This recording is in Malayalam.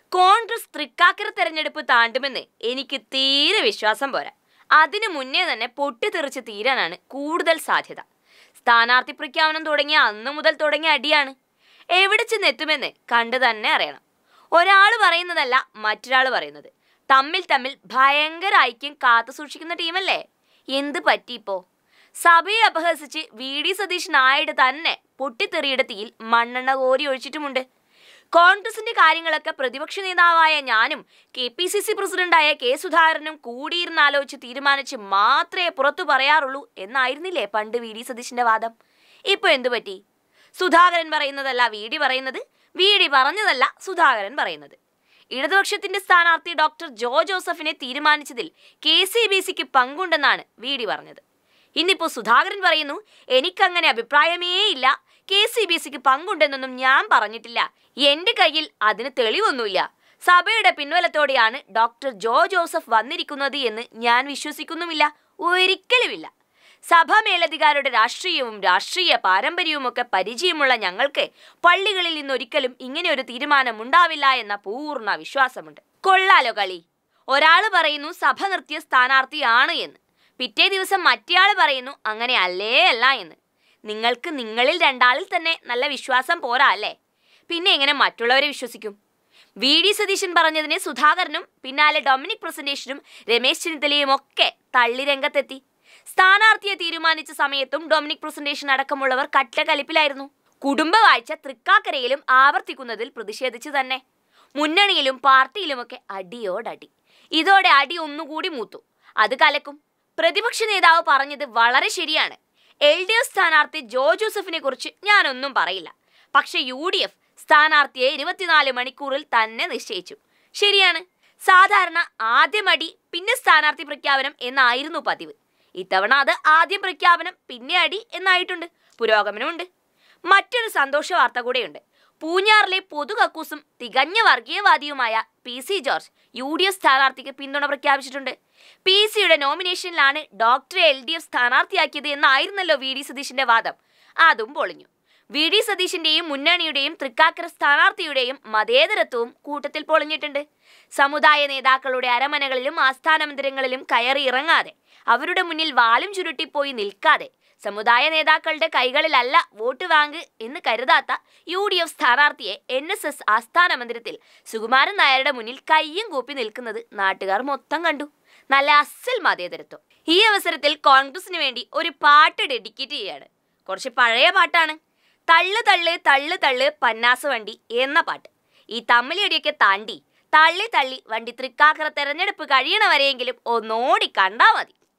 കോൺഗ്രസ് തൃക്കാക്കര തെരഞ്ഞെടുപ്പ് താണ്ടുമെന്ന് എനിക്ക് തീരെ വിശ്വാസം പോരാ. അതിനു മുന്നേ തന്നെ പൊട്ടിത്തെറിച്ച് തീരാനാണ് കൂടുതൽ സാധ്യത. സ്ഥാനാർത്ഥി പ്രഖ്യാപനം തുടങ്ങിയ അന്ന് മുതൽ തുടങ്ങിയ അടിയാണ്. എവിടെ ചെന്നെത്തുമെന്ന് കണ്ടു തന്നെ അറിയണം. ഒരാൾ പറയുന്നതല്ല മറ്റൊരാൾ പറയുന്നത്. തമ്മിൽ തമ്മിൽ ഭയങ്കര ഐക്യം കാത്തു സൂക്ഷിക്കുന്ന ടീമല്ലേ? എന്ത് പറ്റിയിപ്പോ? സഭയെ അപഹസിച്ച് വി.ഡി. സതീശനായിട്ട് തന്നെ പൊട്ടിത്തെറിയുടെ തീയിൽ മണ്ണെണ്ണ കോരി ഒഴിച്ചിട്ടുമുണ്ട്. കോൺഗ്രസിന്റെ കാര്യങ്ങളൊക്കെ പ്രതിപക്ഷ നേതാവായ ഞാനും KPCC പ്രസിഡന്റായ കെ സുധാകരനും കൂടിയിരുന്നാലോചിച്ച് തീരുമാനിച്ച് മാത്രമേ പുറത്തു പറയാറുള്ളൂ എന്നായിരുന്നില്ലേ പണ്ട് വി.ഡി. സതീശന്റെ വാദം? ഇപ്പൊ എന്തു പറ്റി? സുധാകരൻ പറയുന്നതല്ല വി.ഡി. പറയുന്നത്, വി.ഡി. പറഞ്ഞതല്ല സുധാകരൻ പറയുന്നത്. ഇടതുപക്ഷത്തിന്റെ സ്ഥാനാർത്ഥി ഡോക്ടർ ജോ ജോസഫിനെ തീരുമാനിച്ചതിൽ KCBCക്ക് പങ്കുണ്ടെന്നാണ് വി.ഡി. പറഞ്ഞത്. ഇന്നിപ്പോ സുധാകരൻ പറയുന്നു, എനിക്കങ്ങനെ അഭിപ്രായമേ ഇല്ല, KCBCക്ക് പങ്കുണ്ടെന്നൊന്നും ഞാൻ പറഞ്ഞിട്ടില്ല, എന്റെ കയ്യിൽ അതിന് തെളിവൊന്നുമില്ല, സഭയുടെ പിൻവലത്തോടെയാണ് ഡോക്ടർ ജോ ജോസഫ് വന്നിരിക്കുന്നത് എന്ന് ഞാൻ വിശ്വസിക്കുന്നുമില്ല, ഒരിക്കലുമില്ല. സഭാ മേലധികാരുടെ രാഷ്ട്രീയവും രാഷ്ട്രീയ പാരമ്പര്യവുമൊക്കെ പരിചയമുള്ള ഞങ്ങൾക്ക് പള്ളികളിൽ നിന്നൊരിക്കലും ഇങ്ങനെ ഒരു തീരുമാനം ഉണ്ടാവില്ല എന്ന പൂർണ്ണ വിശ്വാസമുണ്ട്. കൊള്ളാലോ കളി. ഒരാൾ പറയുന്നു സഭ നിർത്തിയ സ്ഥാനാർത്ഥിയാണ് എന്ന്, പിറ്റേ ദിവസം മറ്റേയാൾ പറയുന്നു അങ്ങനെ അല്ലേ അല്ല എന്ന്. നിങ്ങൾക്ക് നിങ്ങളിൽ രണ്ടാളിൽ തന്നെ നല്ല വിശ്വാസം പോരാ അല്ലേ? പിന്നെ എങ്ങനെ മറ്റുള്ളവരെ വിശ്വസിക്കും? വി.ഡി. സതീശൻ പറഞ്ഞതിനെ സുധാകരനും പിന്നാലെ ഡൊമിനിക് പ്രസന്റേഷനും രമേശ് ചെന്നിത്തലയും ഒക്കെ തള്ളി രംഗത്തെത്തി. സ്ഥാനാർത്ഥിയെ തീരുമാനിച്ച സമയത്തും ഡൊമിനിക് പ്രസന്റേഷൻ അടക്കമുള്ളവർ കട്ടകലിപ്പിലായിരുന്നു. കുടുംബവാഴ്ച തൃക്കാക്കരയിലും ആവർത്തിക്കുന്നതിൽ പ്രതിഷേധിച്ചു തന്നെ. മുന്നണിയിലും പാർട്ടിയിലുമൊക്കെ അടിയോടടി. ഇതോടെ അടി ഒന്നുകൂടി മൂത്തു. അത് കലക്കും. പ്രതിപക്ഷ നേതാവ് പറഞ്ഞത് വളരെ ശരിയാണ്. LDF സ്ഥാനാർത്ഥി ജോ ജോസഫിനെ കുറിച്ച് ഞാനൊന്നും പറയില്ല. പക്ഷെ UDF സ്ഥാനാർത്ഥിയെ 24 മണിക്കൂറിൽ തന്നെ നിശ്ചയിച്ചു. ശരിയാണ്. സാധാരണ ആദ്യം അടി പിന്നെ സ്ഥാനാർത്ഥി പ്രഖ്യാപനം എന്നായിരുന്നു പതിവ്. ഇത്തവണ അത് ആദ്യം പ്രഖ്യാപനം പിന്നെ അടി എന്നായിട്ടുണ്ട്. പുരോഗമനമുണ്ട്. മറ്റൊരു സന്തോഷ വാർത്ത കൂടെയുണ്ട്. പൂഞ്ഞാറിലെ പൊതുകക്കൂസും തികഞ്ഞ വർഗീയവാദിയുമായ PC ജോർജ് UDF സ്ഥാനാർത്ഥിക്ക് പിന്തുണ പ്രഖ്യാപിച്ചിട്ടുണ്ട്. PC-യുടെ നോമിനേഷനിലാണ് ഡോക്ടറെ LDF സ്ഥാനാർത്ഥിയാക്കിയത് എന്നായിരുന്നല്ലോ വി.ഡി. സതീശന്റെ വാദം. അതും പൊളിഞ്ഞു. വി.ഡി. സതീശന്റെയും മുന്നണിയുടെയും തൃക്കാക്കര സ്ഥാനാർത്ഥിയുടെയും മതേതരത്വവും കൂട്ടത്തിൽ പൊളിഞ്ഞിട്ടുണ്ട്. സമുദായ നേതാക്കളുടെ അരമനകളിലും ആസ്ഥാന മന്ദിരങ്ങളിലും കയറി ഇറങ്ങാതെ, അവരുടെ മുന്നിൽ വാലും ചുരുട്ടിപ്പോയി നിൽക്കാതെ, സമുദായ നേതാക്കളുടെ കൈകളിലല്ല വോട്ട് വാങ്ങ് എന്ന് കരുതാത്ത UDF സ്ഥാനാർത്ഥിയെ NSS ആസ്ഥാന മന്ദിരത്തിൽ സുകുമാരൻ നായരുടെ മുന്നിൽ കയ്യും കൂപ്പി നിൽക്കുന്നത് നാട്ടുകാർ മൊത്തം കണ്ടു. നല്ല അസൽ മതേതരത്വം. ഈ അവസരത്തിൽ കോൺഗ്രസിന് വേണ്ടി ഒരു പാട്ട് ഡെഡിക്കേറ്റ് ചെയ്യാണ്. കുറച്ച് പഴയ പാട്ടാണ്. തള്ളു തള്ളു തള്ളു തള്ളു പന്നാസ് വണ്ടി എന്ന പാട്ട്. ഈ തമ്മിലടിയൊക്കെ താണ്ടി തള്ളി തള്ളി വണ്ടി തൃക്കാക്കര തെരഞ്ഞെടുപ്പ് കഴിയണവരെയെങ്കിലും ഒന്നോടി കണ്ടാ മതി.